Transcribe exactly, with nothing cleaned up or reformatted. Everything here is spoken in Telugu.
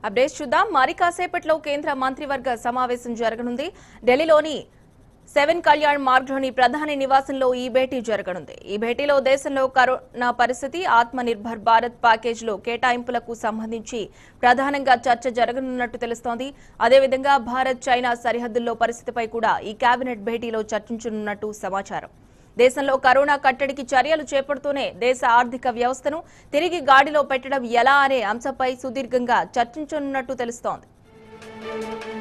అప్డేట్స్ చూద్దాం. మరి కాసేపట్లో కేంద్ర మంత్రివర్గ సమావేశం జరగనుంది. ఢిల్లీలోని సెవెన్ కళ్యాణ్ మార్గ్లోని ప్రధాని నివాసంలో ఈ భేటీ జరగనుంది. ఈ భేటీలో దేశంలో కరోనా పరిస్థితి, ఆత్మ నిర్భర్ భారత్ ప్యాకేజీలో కేటాయింపులకు సంబంధించి ప్రధానంగా చర్చ జరగనున్నట్టు తెలుస్తోంది. అదేవిధంగా భారత్ చైనా సరిహద్దుల్లో పరిస్థితిపై కూడా ఈ కేబినెట్ భేటీలో చర్చించనున్నట్టు సమాచారం. దేశంలో కరోనా కట్టడికి చర్యలు చేపడుతూనే దేశ ఆర్థిక వ్యవస్థను తిరిగి గాడిలో పెట్టడం ఎలా అనే అంశంపై సుదీర్ఘంగా చర్చించనున్నట్టు తెలుస్తోంది.